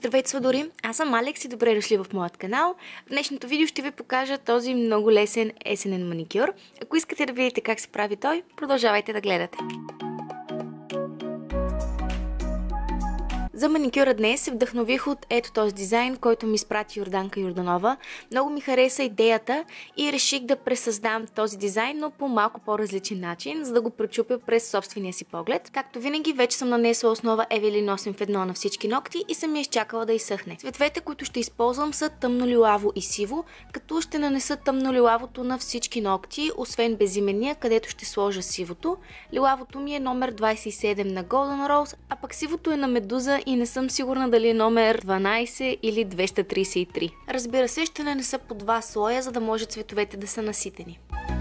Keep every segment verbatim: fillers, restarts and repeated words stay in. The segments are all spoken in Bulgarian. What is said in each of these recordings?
Здравейте, сладури! Аз съм Алекс и добре дошли в моят канал. В днешното видео ще ви покажа този много лесен есенен маникюр. Ако искате да видите как се прави той, продължавайте да гледате. За маникюра днес се вдъхнових от ето този дизайн, който ми изпрати Йорданка Йорданова. Много ми хареса идеята и реших да пресъздам този дизайн, но по малко по-различен начин, за да го пречупя през собствения си поглед. Както винаги, вече съм нанесла основа Евелин осем в едно на всички ногти и съм я изчакала да изсъхне. Цветовете, които ще използвам, са тъмно-лилаво и сиво, като ще нанеса тъмно-лилавото на всички ногти, освен безименния, където ще сложа сивото. Лилавото ми е номер двайсет и седем на Golden Rose, а пък сивото е на Медуза и не съм сигурна дали е номер дванайсет или двеста трийсет и три. Разбира се, ще нанеса по два слоя, за да може цветовете да са наситени.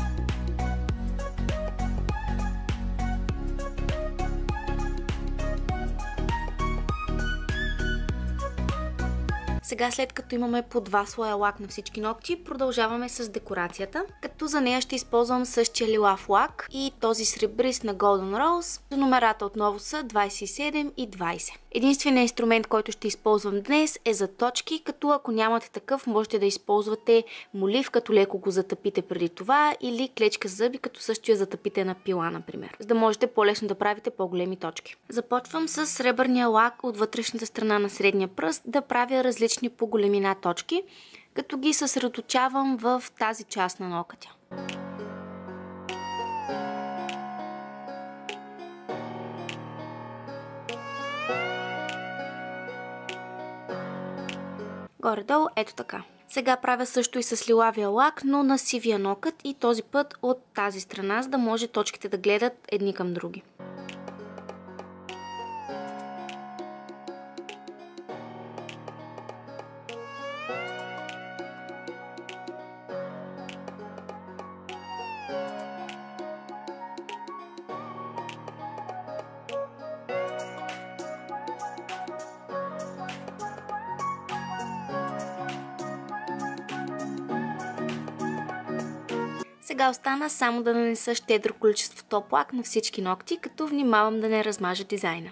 Сега, след като имаме по два слоя лак на всички ногти, продължаваме с декорацията, като за нея ще използвам същия лилав лак и този сребрист на Golden Rose. Номерата отново са двайсет и седем и двайсет. Единственият инструмент, който ще използвам днес, е за точки, като ако нямате такъв, можете да използвате молив, като леко го затъпите преди това, или клечка за зъби, като също я затъпите на пила, например, за да можете по-лесно да правите по-големи точки. Започвам с сребърния лак от вътрешната страна на средния пръст да правя различни по големина точки, като ги съсредоточавам в тази част на нокътя. Горе-долу ето така. Сега правя също и с лилавия лак, но на сивия нокът и този път от тази страна, за да може точките да гледат едни към други. Сега остана само да нанеса щедро количество топ лак на всички ногти, като внимавам да не размажа дизайна.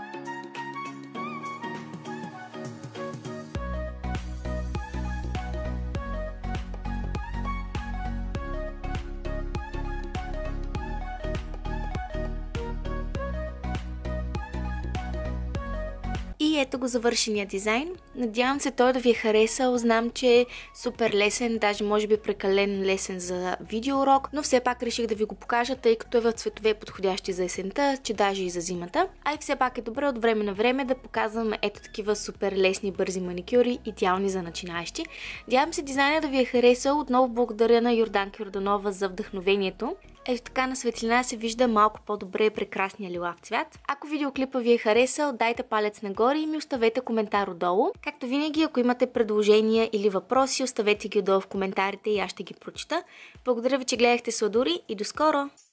И ето го завършения дизайн. Надявам се той да ви е харесал. Знам, че е супер лесен, даже може би прекалено лесен за видеоурок, но все пак реших да ви го покажа, тъй като е в цветове подходящи за есента, че даже и за зимата. А и все пак е добре от време на време да показвам ето такива супер лесни бързи маникюри, идеални за начинаещи. Надявам се дизайна да ви е харесал. Отново благодаря на Йорданка Йорданова за вдъхновението. Ето така на светлина се вижда малко по-добре прекрасния лилав цвят. Ако видеоклипа ви е харесал, дайте палец нагоре и ми оставете коментар отдолу. Както винаги, ако имате предложения или въпроси, оставете ги отдолу в коментарите и аз ще ги прочита. Благодаря ви, че гледахте, сладури, и до скоро!